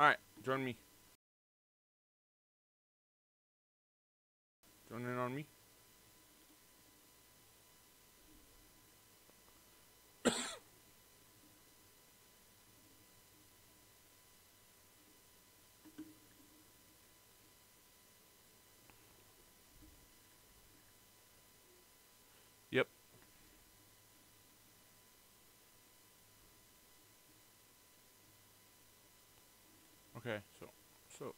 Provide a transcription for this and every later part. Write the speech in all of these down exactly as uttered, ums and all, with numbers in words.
Alright, join me. Join in on me. Yep. Okay, so, so.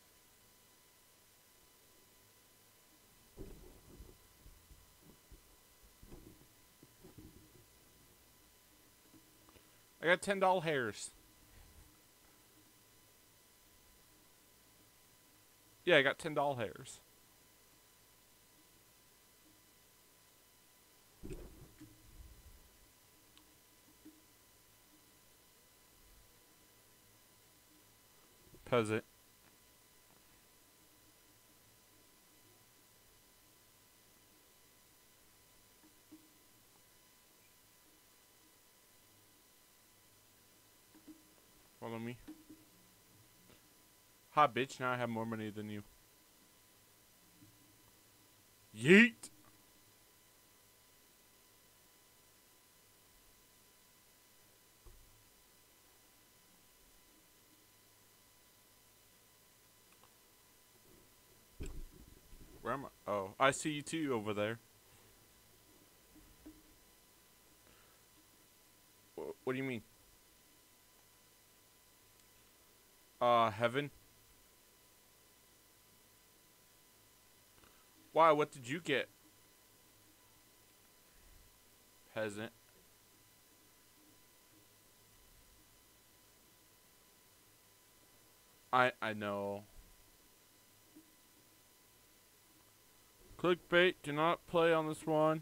I got ten doll hairs. Yeah, I got ten doll hairs. Peasant. Follow me. Ha, bitch, now I have more money than you. Yeet! Where am I? Oh, I see you too over there. What do you mean? Uh, heaven? Why? What did you get? Peasant. I I know. Clickbait, do not play on this one.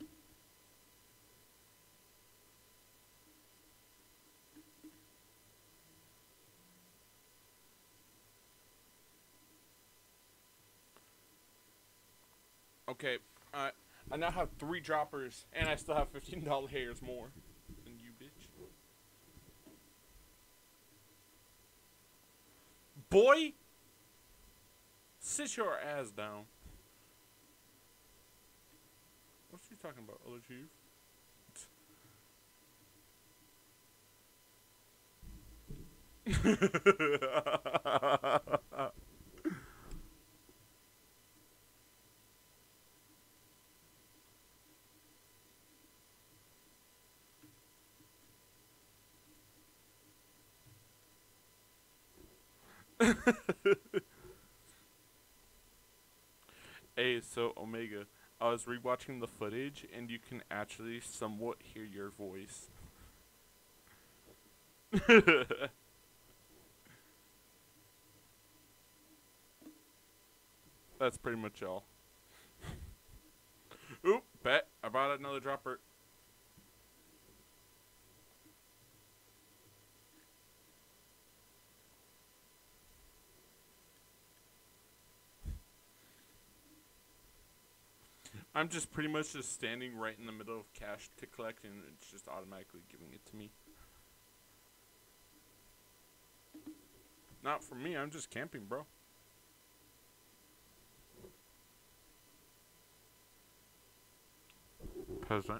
Okay, uh, I now have three droppers, and I still have fifteen dollar hairs more than you, bitch. Boy! Sit your ass down. What's she talking about, other chief? Hey, so Omega, I was rewatching the footage, and you can actually somewhat hear your voice. That's pretty much all. Oop, bet. I bought another dropper. I'm just pretty much just standing right in the middle of cash to collect, and it's just automatically giving it to me. Not for me, I'm just camping, bro. Peasant.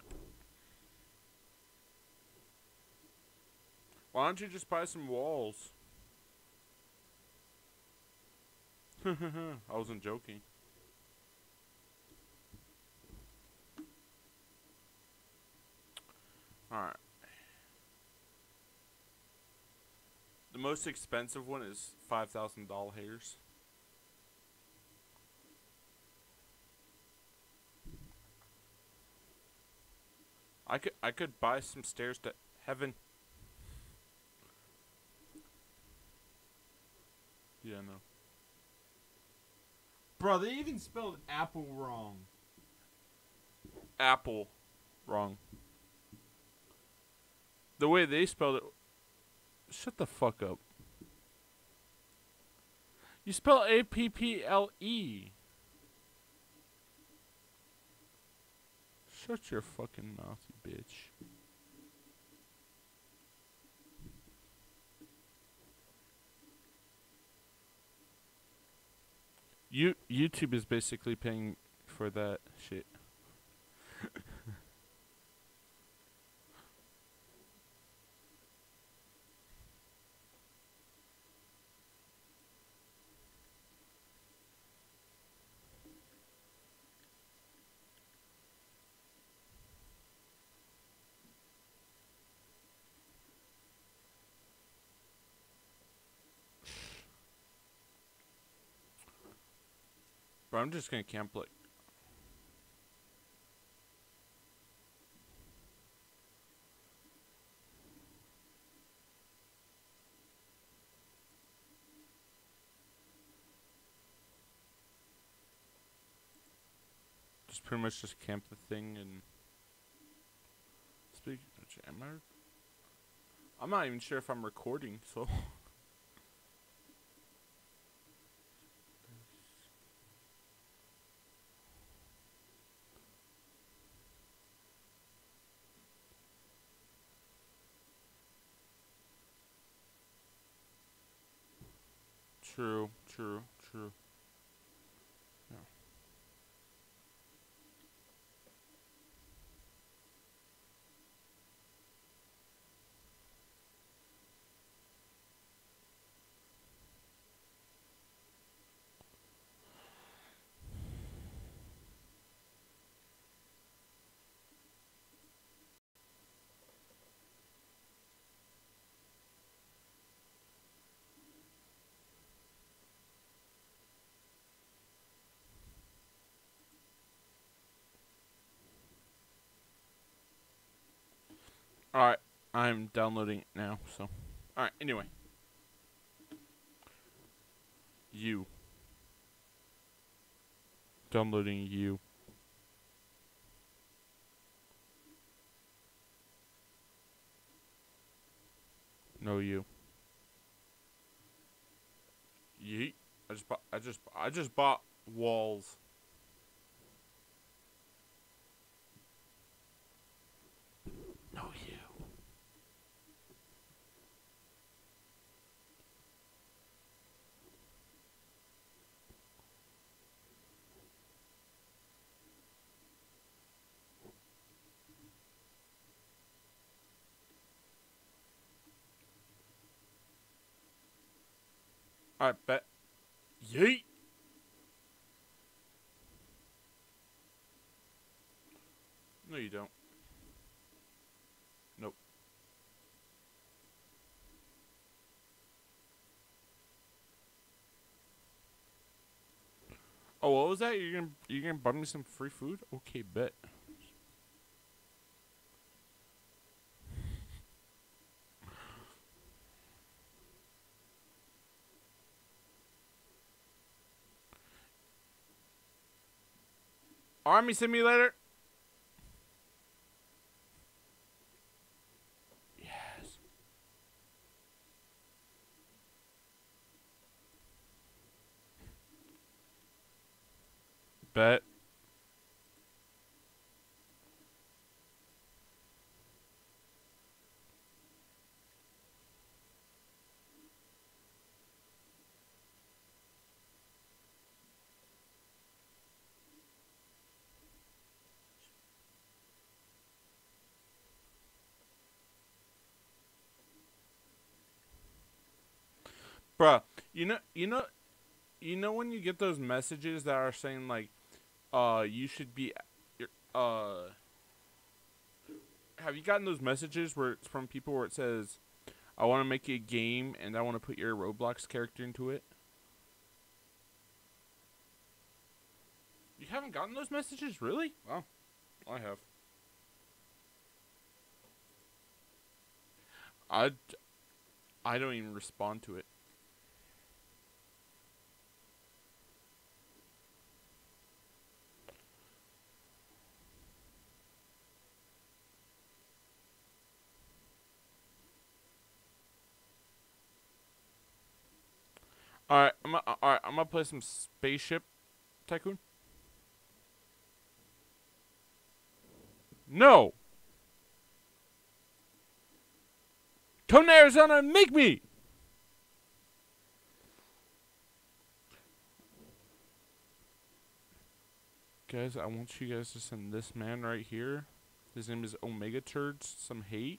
Why don't you just buy some walls? I wasn't joking. Alright. The most expensive one is five thousand doll hairs. I could I could buy some stairs to heaven. Yeah, no. Bro, they even spelled apple wrong. Apple wrong. The way they spelled it. Shut the fuck up. You spell A P P L E. Shut your fucking mouth, you bitch. You YouTube is basically paying for that shit. Bro, I'm just gonna camp like. Just pretty much just camp the thing and. Speak. Am I? I'm not even sure if I'm recording, so. True, true, true. Yeah. Alright, I'm downloading it now, so. Alright, anyway. You. Downloading you. No you. Yeet. I just bought I just I just bought walls. No you. Alright, bet. Yeet. No, you don't. Nope. Oh, what was that? You're gonna you're gonna buy me some free food? Okay, bet. Army Simulator. Yes. Bet. Bruh, you know, you know, you know when you get those messages that are saying like, uh, you should be, uh, have you gotten those messages where it's from people where it says, I want to make a game and I want to put your Roblox character into it? You haven't gotten those messages, really? Wow, I have. I, I don't even respond to it. Alright, I'm gonna, alright, I'm gonna play some Spaceship Tycoon. No! Come to Arizona and make me! Guys, I want you guys to send this man right here. His name is Omega Turds. Some hate.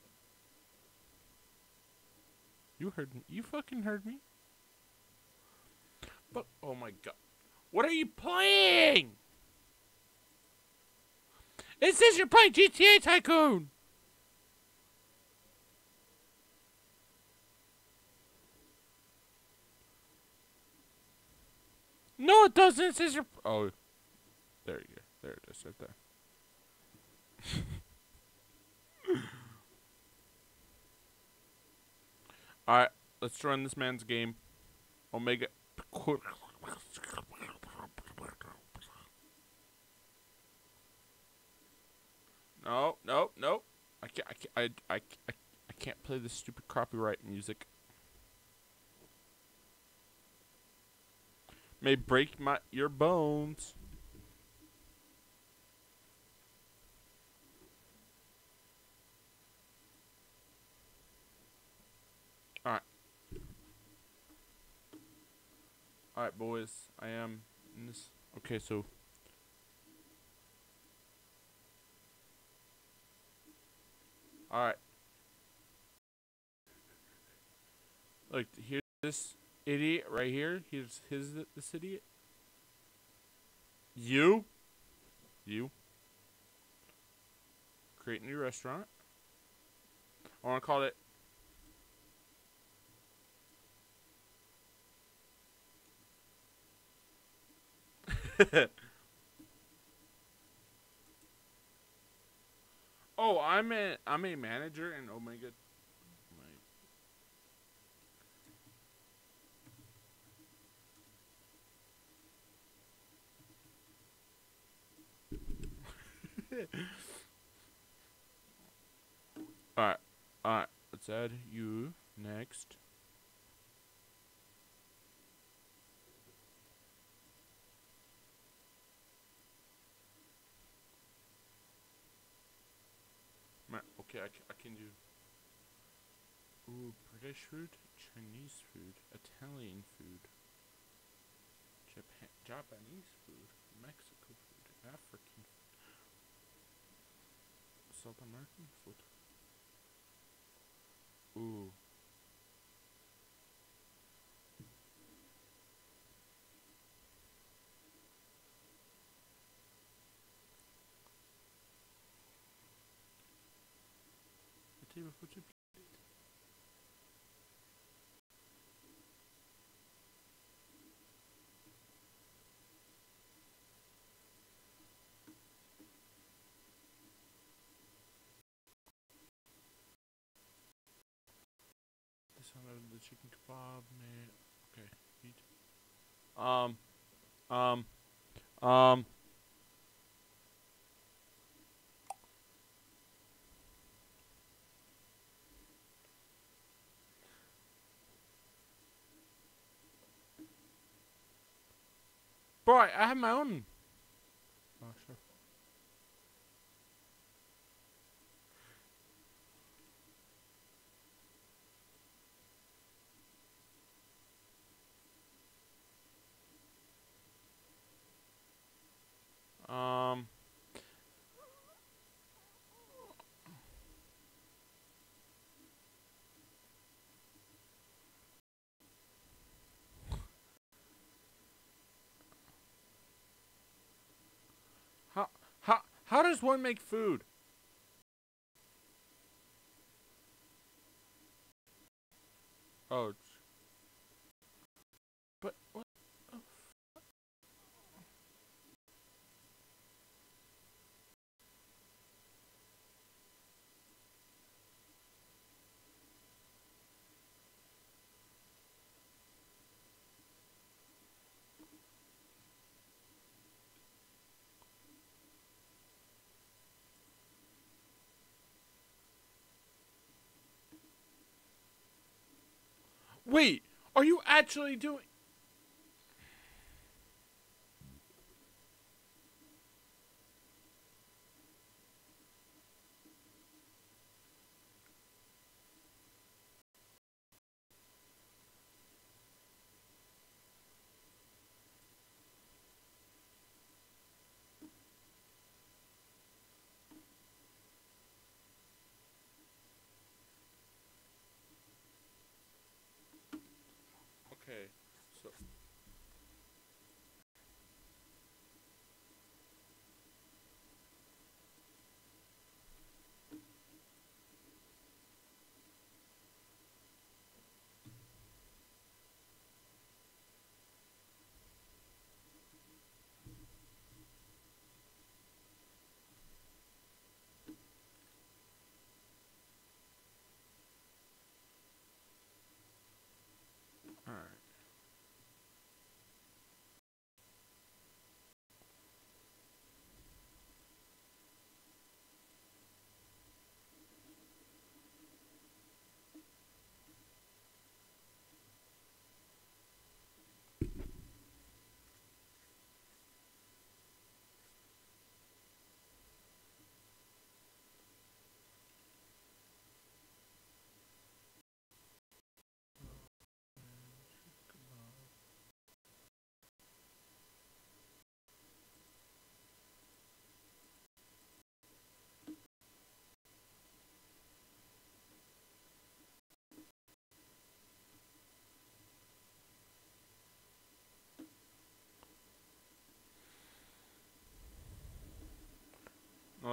You heard me. You fucking heard me. But, oh my god. What are you playing? It says you're playing G T A Tycoon. No, it doesn't. It says you're... Oh. There you go. There it is right there. Alright, let's run this man's game. Omega. No, no, no. I can't, I can't, I, I, I, I can't play this stupid copyright music. May break my your bones. Alright. Alright, boys. I am in this. Okay, so. Alright. Look, here's this idiot right here. Here's his this idiot. You. You. Create a new restaurant. I want to call it. Oh, I'm a I'm a manager in Omega. Alright, alright. Let's add you next. Okay, I, I can do. Ooh, British food, Chinese food, Italian food, Japan, Japanese food, Mexico food, African food, South American food. Ooh. A table for two. This one of the chicken kebab, man. Okay, eat. Um, um, um. Bro, I, I have my own. Oh, sure. Um. How how how does one make food? Oh. But what? Oh. Wait, are you actually doing?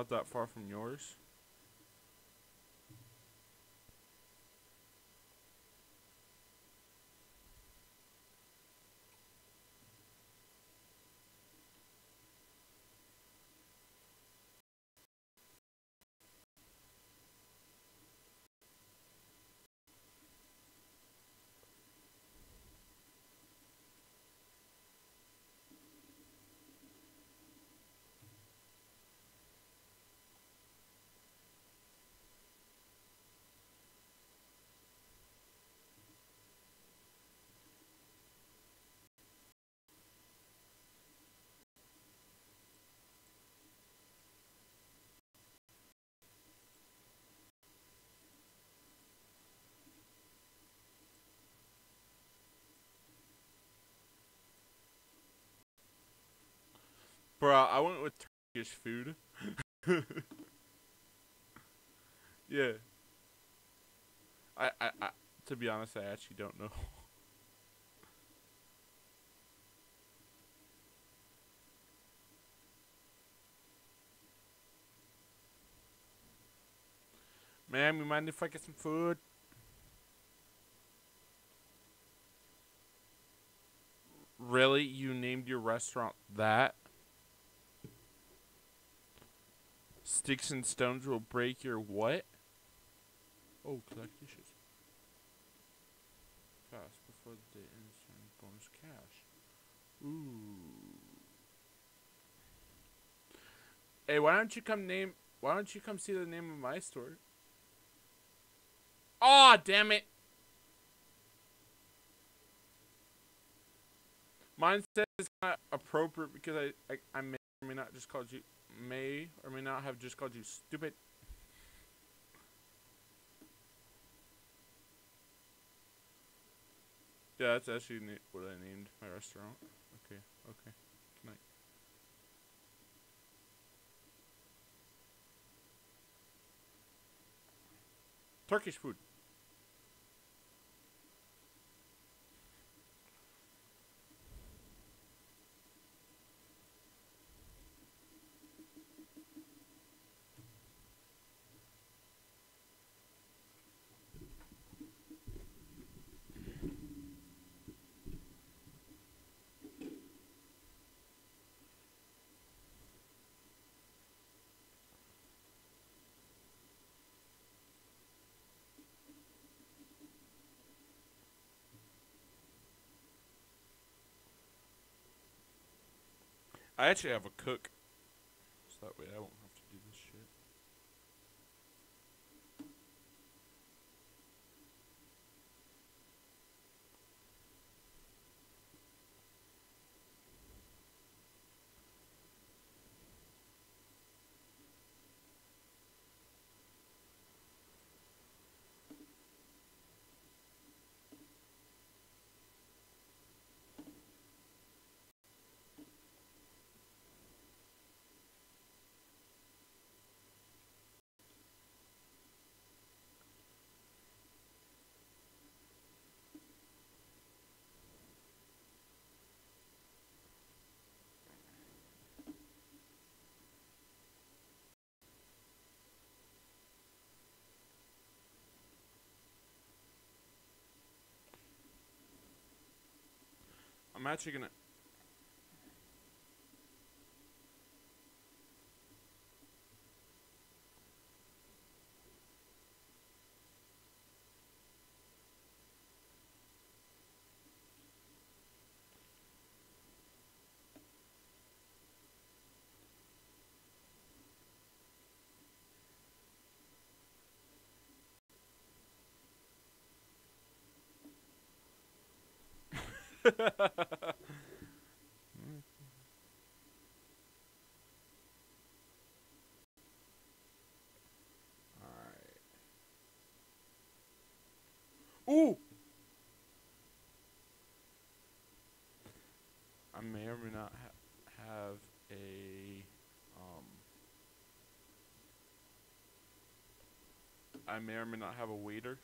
not that far from yours. Bro, I went with Turkish food. Yeah. I, I, I, to be honest, I actually don't know. Man, you mind if I get some food? Really? You named your restaurant that? Sticks and stones will break your what? Oh, collect dishes. Fast before the day ends and bonus cash. Ooh. Hey, why don't you come name why don't you come see the name of my store? Aw, oh, damn it. Mine says it's not appropriate because I, I I may or may not just called you may or may not have just called you stupid. Yeah, that's actually what I named my restaurant. Okay, okay. Good night. Turkish food. I actually have a cook, so that way I won't have to do this shit. I'm actually gonna. Alright. Ooh! I may or may not ha have a, um, I may or may not have a waiter.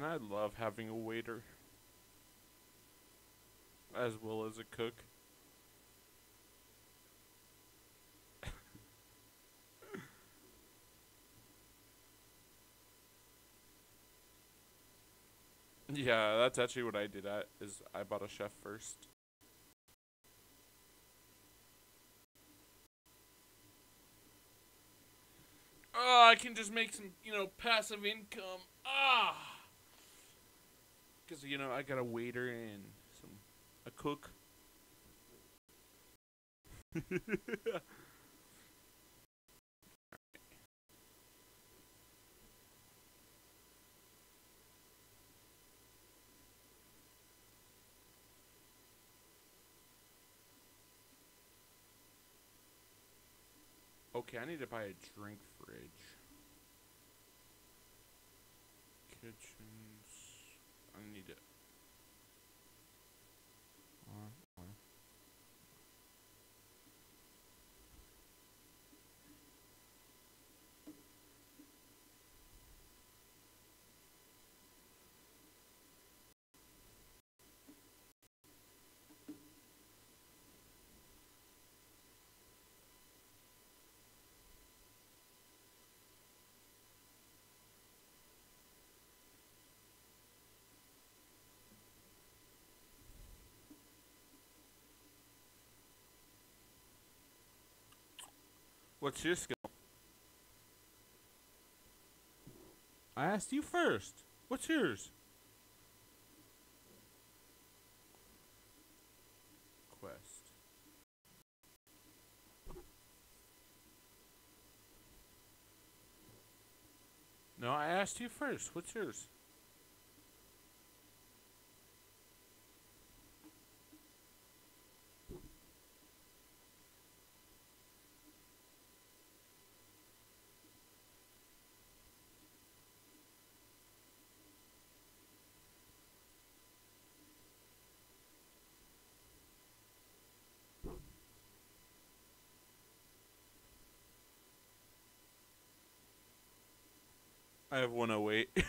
I love having a waiter. As well as a cook. Yeah, that's actually what I did. At, is I bought a chef first. Oh, I can just make some, you know, passive income. Ah, because you know I got a waiter and some a cook. Okay, I need to buy a drink fridge. Kitchens. I need it. What's your skill? I asked you first. What's yours? Quest. No, I asked you first. What's yours? I have one oh eight.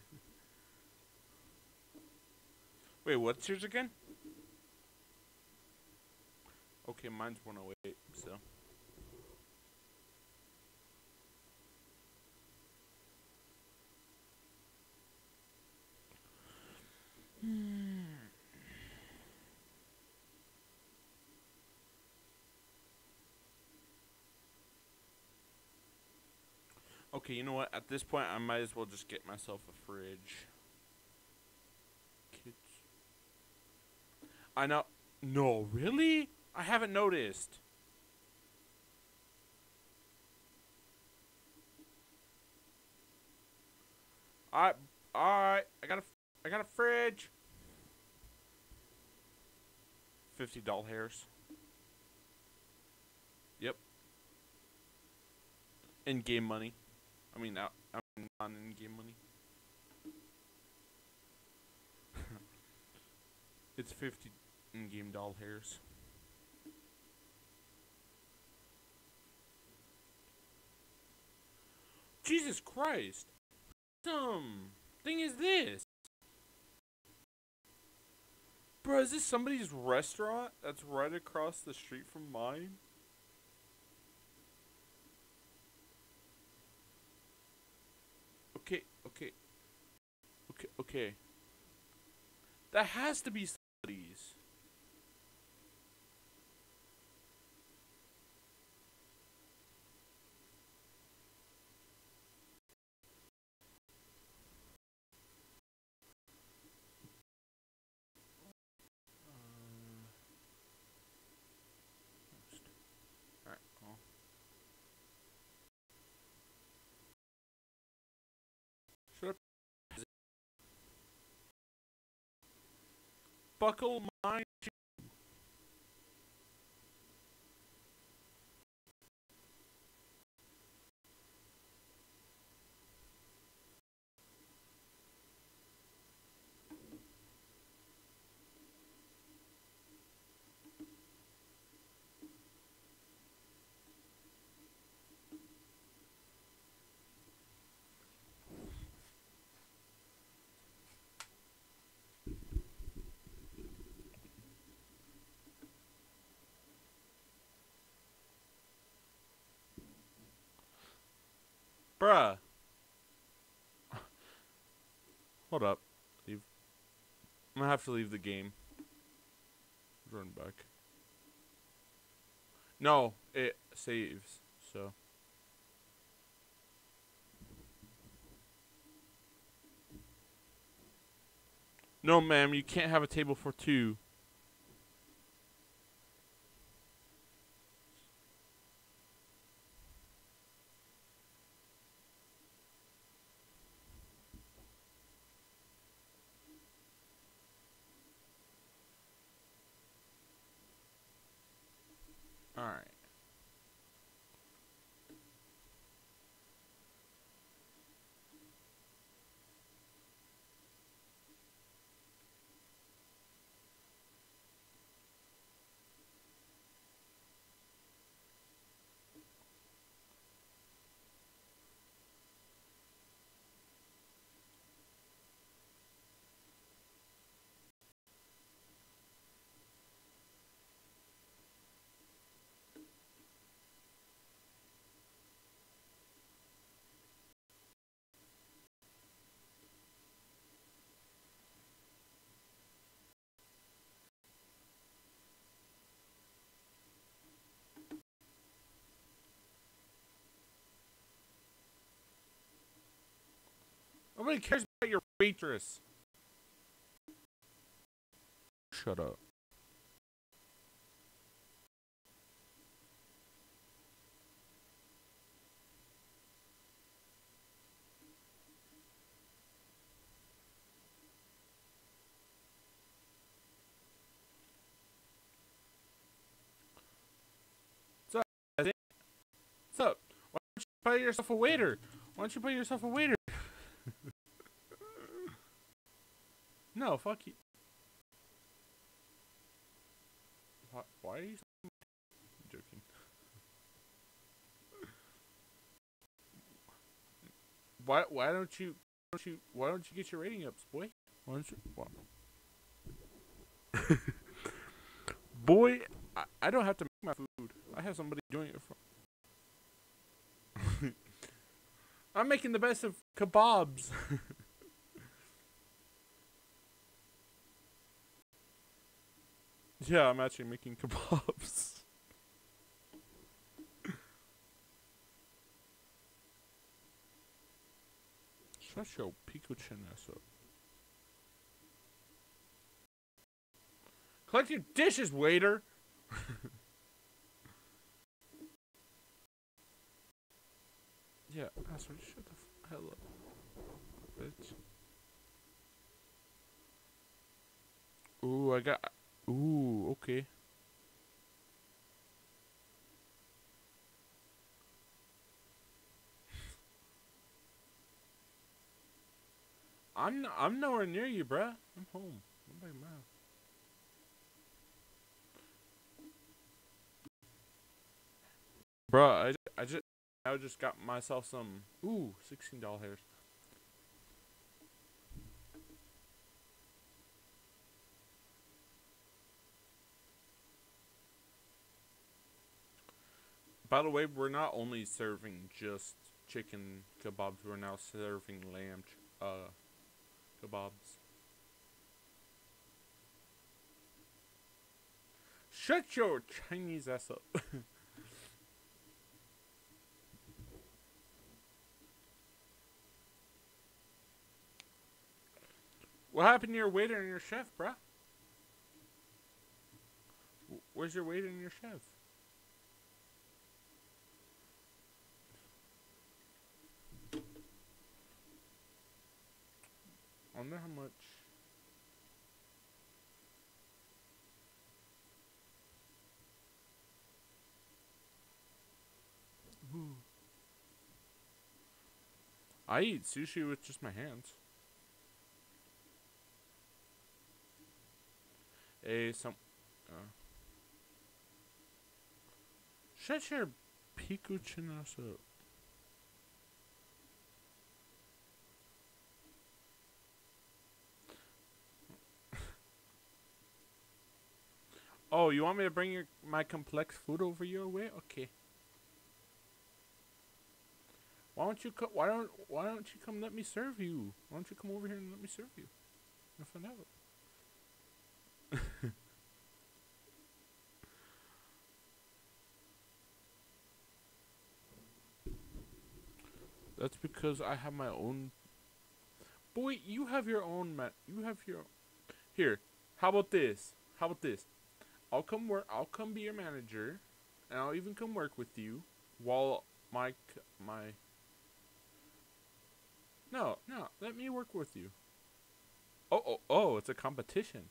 Wait, what's yours again? Okay, mine's one oh eight, so. Okay, you know what? At this point, I might as well just get myself a fridge. Kids. I know. No, really? I haven't noticed. I, alright. I got a, I got a fridge. Fifty doll hairs. Yep. In-game money. I mean, I, I mean non-in-game money. It's fifty in-game doll hairs. Jesus Christ! Some thing is this? Bro, is this somebody's restaurant that's right across the street from mine? Okay, okay. Okay, okay. That has to be somebody's. Alright, well. Shut up. Buckle my shoe. Bruh. Hold up. Leave. I'm gonna have to leave the game. Run back. No, it saves, so. No, ma'am, you can't have a table for two. Alright. Nobody cares about your waitress. Shut up. What's up? What's up? Why don't you buy yourself a waiter? Why don't you buy yourself a waiter? No, fuck you. Why, why are you joking? Why why don't you why don't you why don't you get your rating ups, boy? Why don't you why? Boy, I, I don't have to make my food. I have somebody doing it for I'm making the best of kebabs. Yeah, I'm actually making kebabs. Shut your Pico chin ass up. Collect your dishes, waiter. Yeah, asshole, shut the f hell up, bitch. Ooh, I got. Ooh, okay. I'm n I'm nowhere near you, bruh. I'm home. Nobody mad. Bruh, I, I just I just got myself some. Ooh, sixteen dollars. By the way, we're not only serving just chicken kebabs. We're now serving lamb ch uh kebabs. Shut your Chinese ass up. What happened to your waiter and your chef, bruh? Where's your waiter and your chef? I wonder how much. Ooh. I eat sushi with just my hands. Hey, some. Uh, shut your Pico chin ass up. Oh, you want me to bring your my complex food over your way? Okay. Why don't you co- why don't why don't you come let me serve you? Why don't you come over here and let me serve you? I'll find out. That's because I have my own. But wait, you have your own ma- you have your Here. How about this? How about this? I'll come work I'll come be your manager and I'll even come work with you while my c- my No, no, let me work with you. Oh, oh, oh, it's a competition.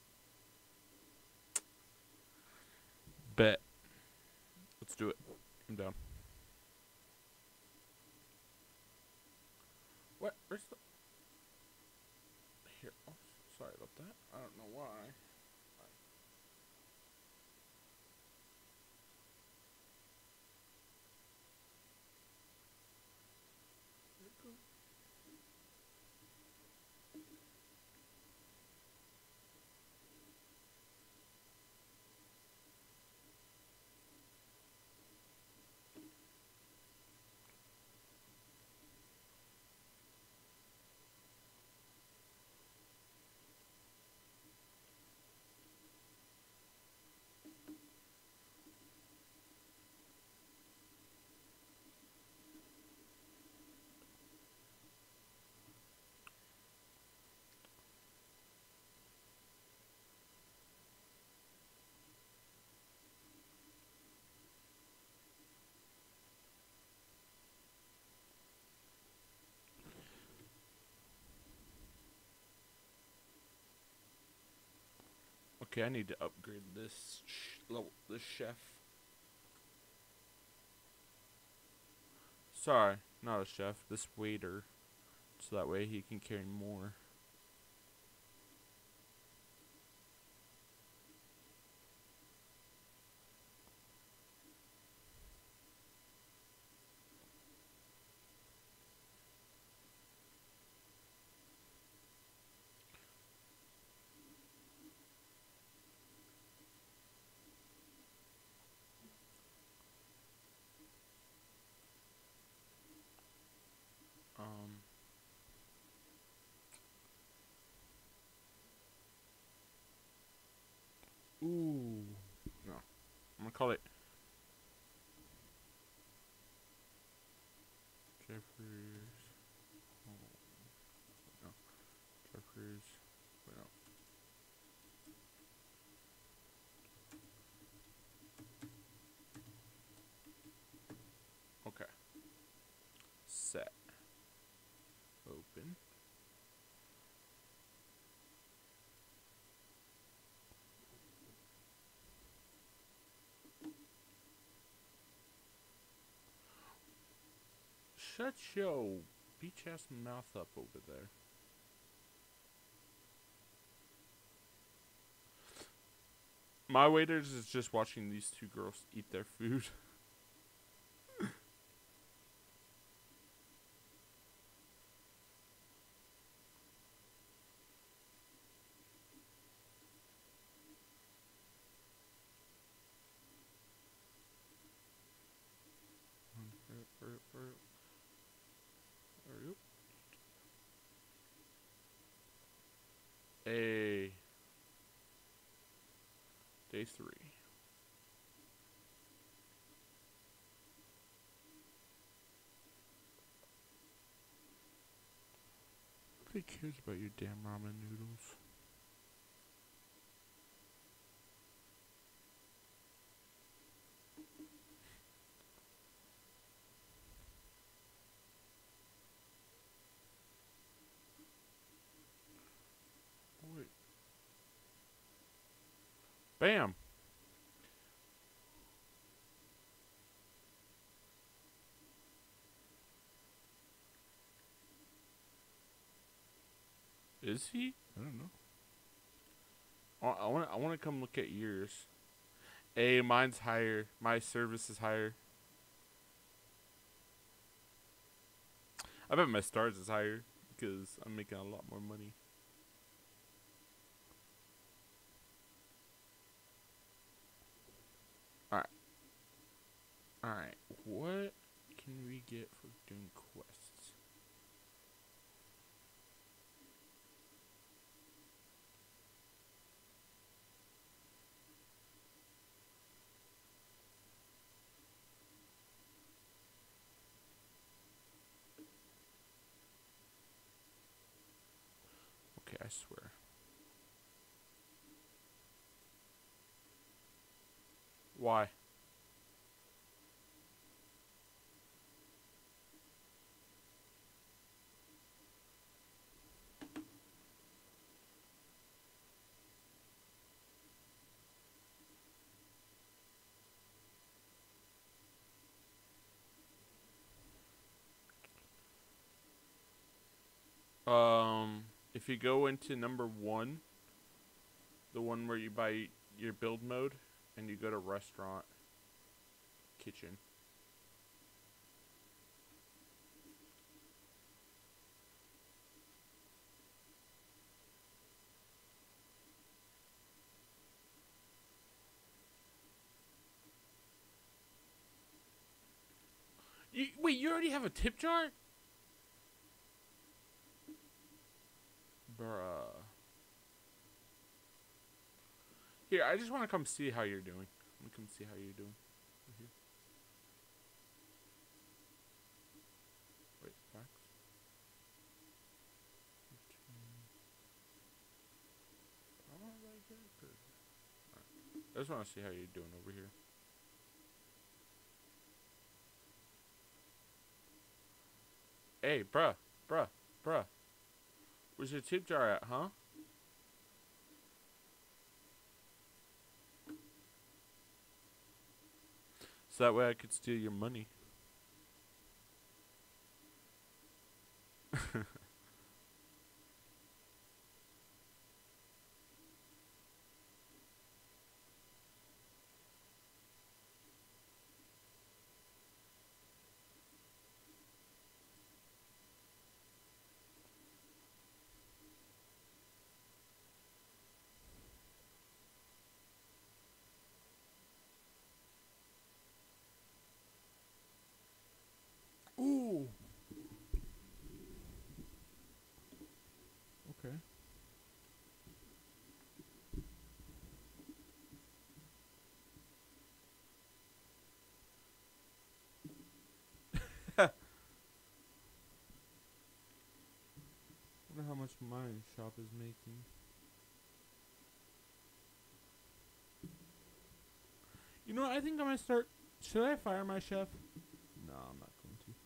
Bet. Let's do it. I'm down. What? Where's the Here. Oh, sorry about that. I don't know why. Okay, I need to upgrade this sh level, this chef. Sorry, not a chef. This waiter, so that way he can carry more. Um. Ooh. No, I'm gonna call it Jeffrey's. Oh, no, Jeffrey's. Wait, no. Okay. Set. Open. Shut your beach ass mouth up over there. My waiters is just watching these two girls eat their food. Hurry up, hurry up, hurry up. Hurry up. A day three. Nobody cares about your damn ramen noodles. Wait. Bam. Is he? I don't know. I want. I want to come look at yours. A, mine's higher. My service is higher. I bet my stars is higher because I'm making a lot more money. All right. All right. What can we get for doing quests? Okay, I swear. Why? Um, if you go into number one, the one where you buy your build mode, and you go to restaurant, kitchen. You, wait, you already have a tip jar? Bruh. Here, I just want to come see how you're doing. Let me come see how you're doing. Right here. Wait, facts. I want to like it. Right. I just want to see how you're doing over here. Hey, bruh, bruh, bruh. Where's your tip jar at, huh? So that way I could steal your money. Ooh. Okay. Wonder how much my shop is making. You know what? I think I'm gonna start. Should I fire my chef? No, I'm not going to.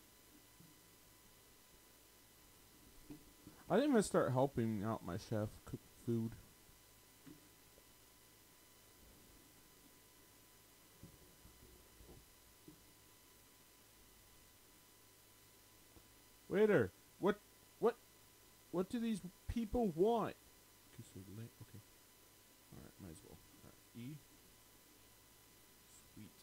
I think I'm gonna start helping out my chef cook food. Waiter, what, what, what do these people want? Okay, so late. Okay. All right, might as well. All right, E. Sweet.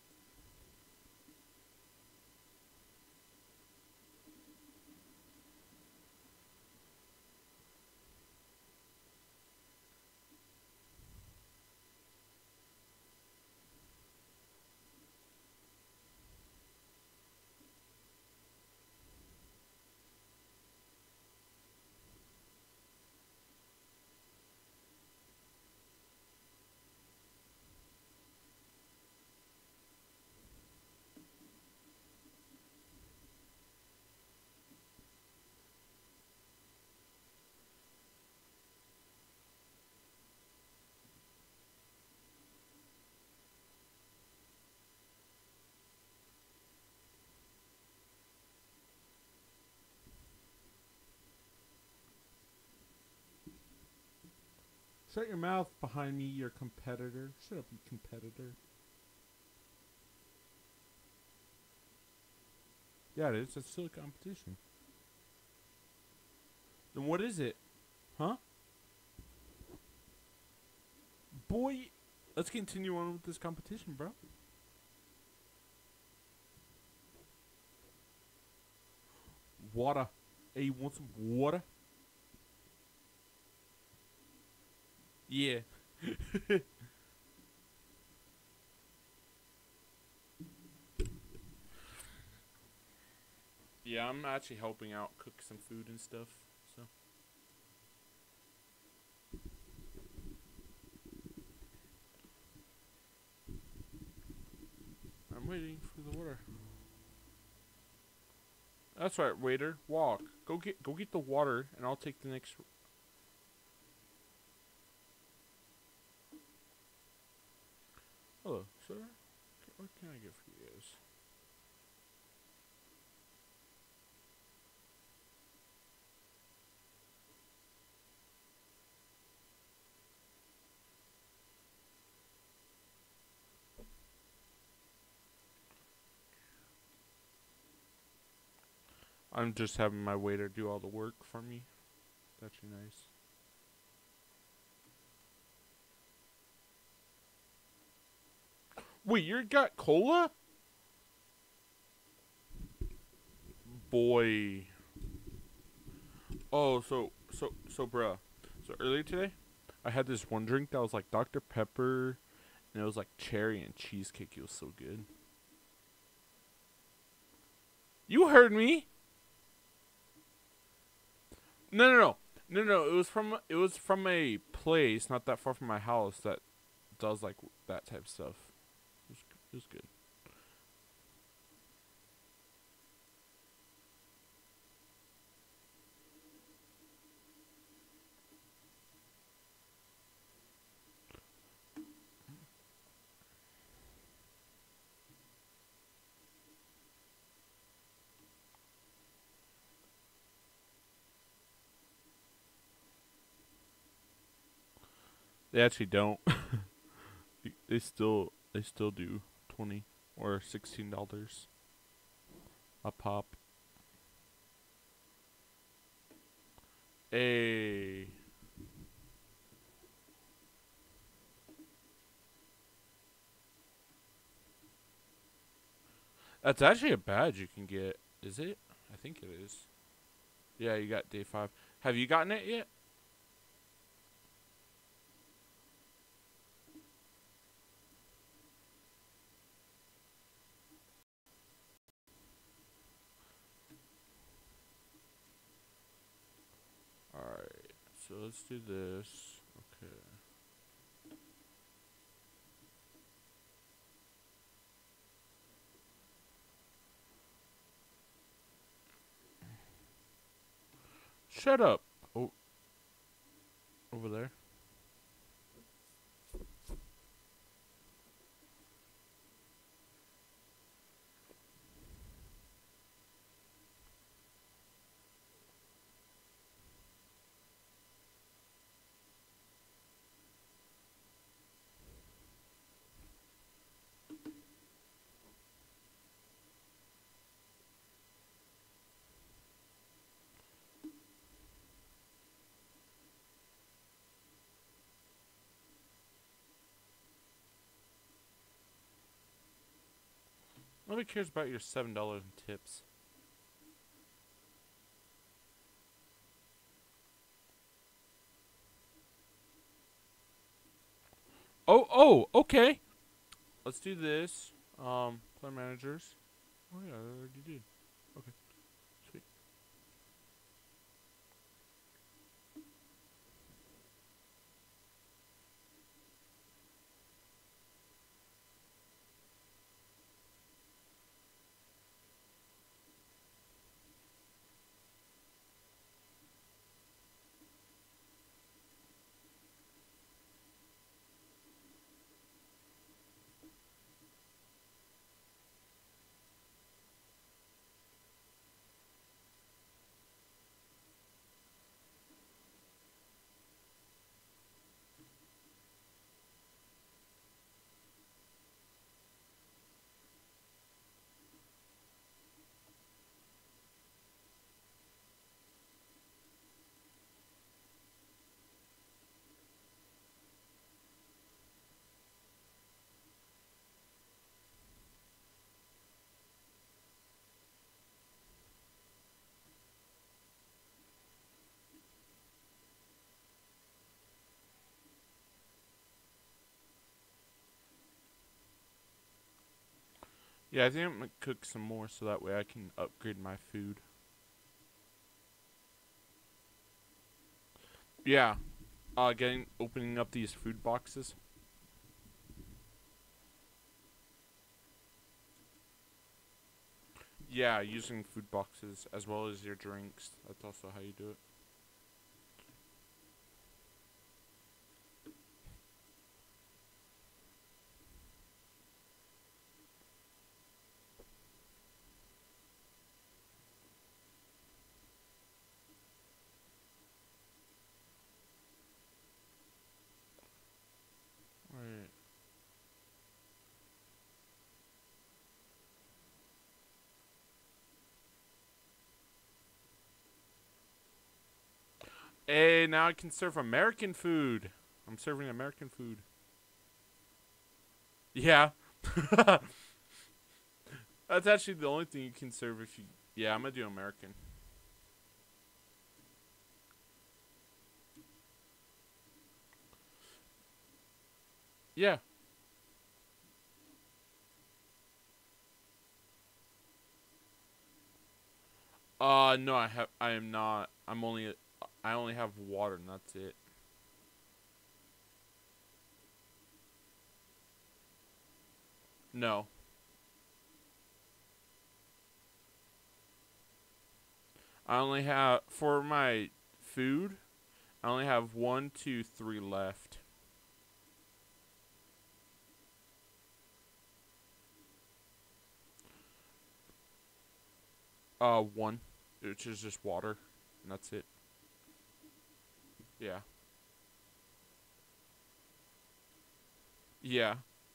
Shut your mouth behind me, your competitor. Shut up, you competitor. Yeah, it is. It's still a competition. Then what is it? Huh? Boy, let's continue on with this competition, bro. Water. Hey, you want some water? Yeah. Yeah, I'm actually helping out cook some food and stuff. So I'm waiting for the water. That's right, waiter. Walk. Go get go get the water, and I'll take the next. Hello, sir. What can I get for you guys? I'm just having my waiter do all the work for me. That's actually nice. Wait, you got cola? Boy. Oh, so so so, bruh. So earlier today, I had this one drink that was like Doctor Pepper, and it was like cherry and cheesecake. It was so good. You heard me. No, no, no, no, no. It was from it was from a place not that far from my house that does like that type of stuff. It was, it was good. They actually don't. They still they still do twenty or sixteen dollars a pop. Hey, that's actually a badge you can get. Is it? I think it is. Yeah, you got day five. Have you gotten it yet? Alright, so let's do this. Okay. Shut up. Oh, over there. Nobody cares about your seven dollars in tips. Oh, oh, okay. Let's do this. Um, player managers. Oh yeah, I already did. Okay, sweet. Yeah, I think I'm gonna cook some more so that way I can upgrade my food. Yeah. Uh, getting opening up these food boxes. Yeah, using food boxes as well as your drinks. That's also how you do it. Right. Hey, now I can serve American food. I'm serving American food. Yeah. That's actually the only thing you can serve if you... Yeah, I'm gonna do American. Yeah. Uh, no, I have... I am not... I'm only... I only have water and that's it. No. I only have... For my food, I only have one, two, three left. Uh, one. Which is just water. And that's it. Yeah. Yeah.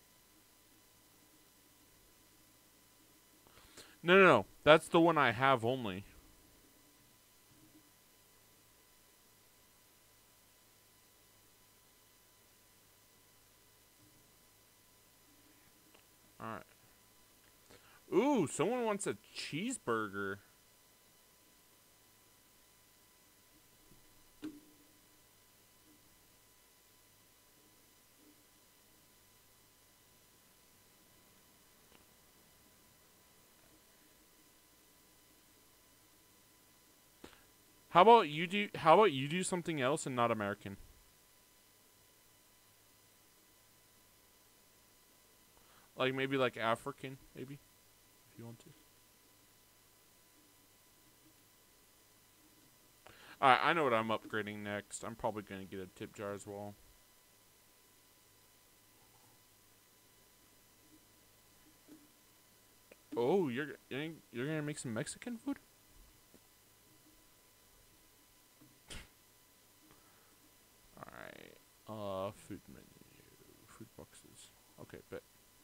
No, no, no. That's the one I have only. Alright. Ooh, someone wants a cheeseburger. How about you do how about you do something else and not American? Like maybe like African, maybe? If you want to. Alright, I know what I'm upgrading next. I'm probably gonna get a tip jar as well. Oh, you're you're gonna make some Mexican food? Alright. Uh food menu. Food boxes. Okay, bet.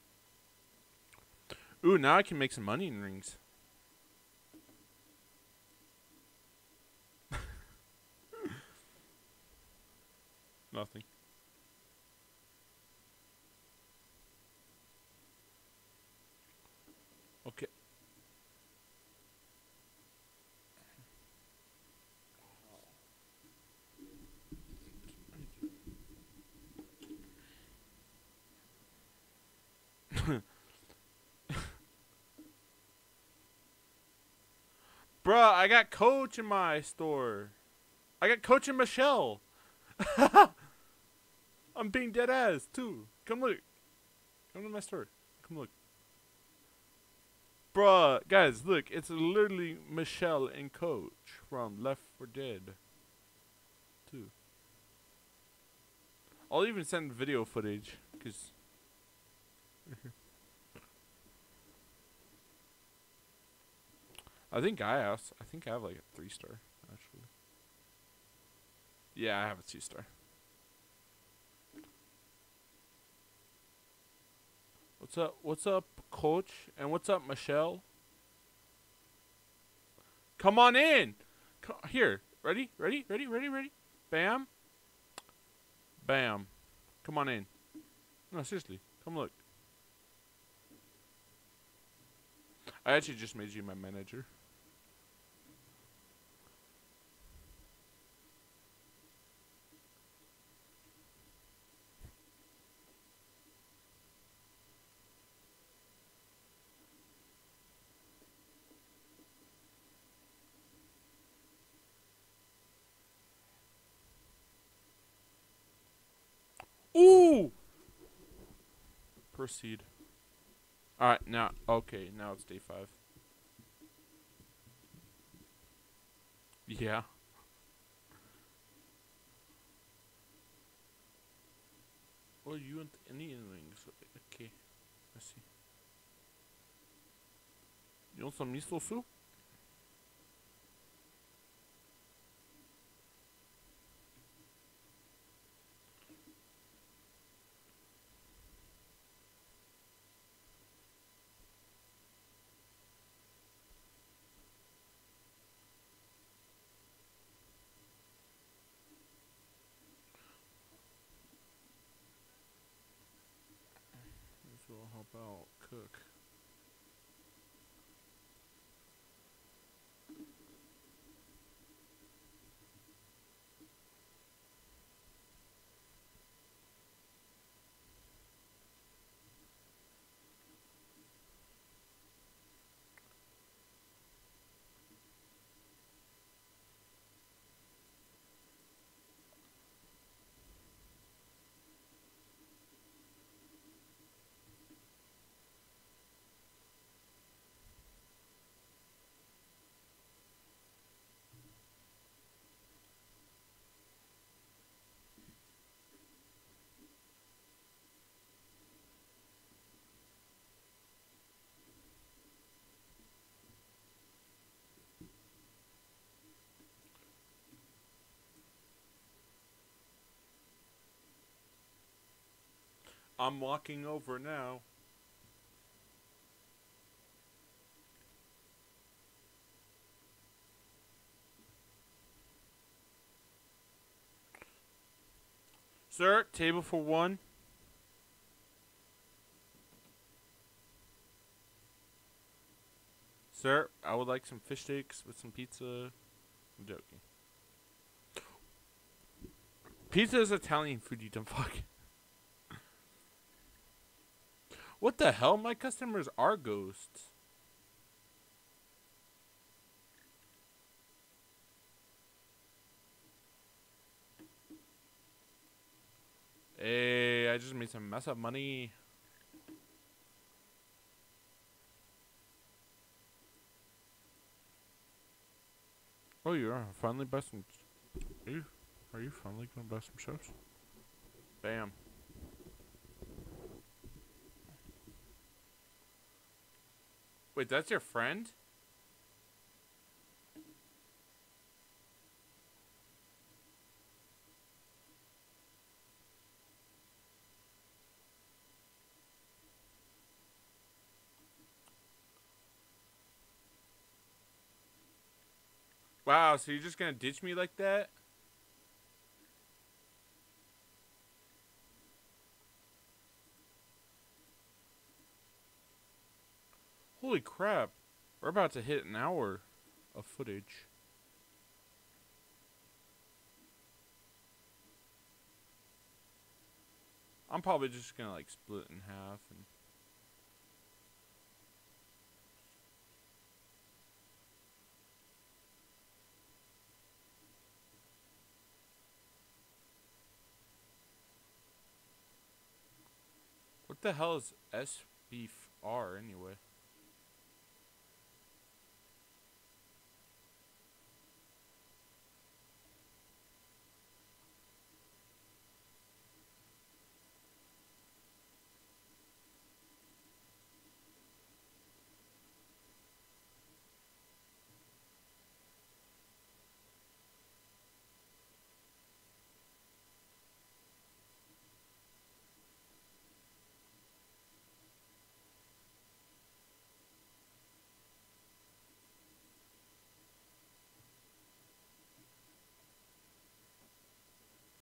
Ooh, now I can make some onion rings. Nothing. Okay. Bruh, I got Coach in my store. I got Coach and Michelle. I'm being dead ass too. Come look. Come to my store. Come look. Bruh, guys, look. It's literally Michelle and Coach from Left four Dead two. I'll even send video footage. Cause I think I asked. I think I have like a three star, actually. Yeah, I have a two star. What's up? What's up, Coach? And what's up, Michelle? Come on in. Co Here. Ready? Ready? Ready? Ready? Ready? Bam. Bam. Come on in. No, seriously. Come look. I actually just made you my manager. Proceed. Alright, now, okay, now it's day five. Yeah. Oh, you want any wings? Okay, I see. You want some miso soup? This will help out cook. I'm walking over now. Sir, table for one. Sir, I would like some fish sticks with some pizza. I'm joking. Pizza is Italian food, you dumb fuck. What the hell? My customers are ghosts. Hey, I just made some mess up money. Oh, you are finally buy some. Are you? Are you finally gonna buy some shows? Bam. Wait, that's your friend? Wow, so you're just gonna ditch me like that? Holy crap. We're about to hit an hour of footage. I'm probably just gonna like split in half and what the hell is S B R anyway?